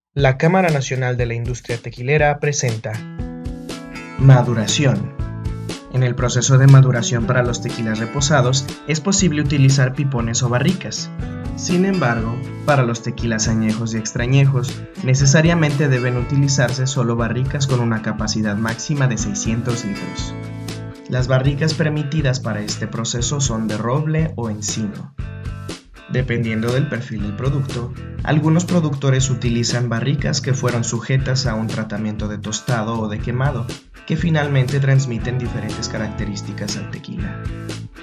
La Cámara Nacional de la Industria Tequilera presenta Maduración. En el proceso de maduración para los tequilas reposados es posible utilizar pipones o barricas. Sin embargo, para los tequilas añejos y extrañejos, necesariamente deben utilizarse solo barricas con una capacidad máxima de 600 litros. Las barricas permitidas para este proceso son de roble o encino. Dependiendo del perfil del producto, algunos productores utilizan barricas que fueron sujetas a un tratamiento de tostado o de quemado, que finalmente transmiten diferentes características al tequila.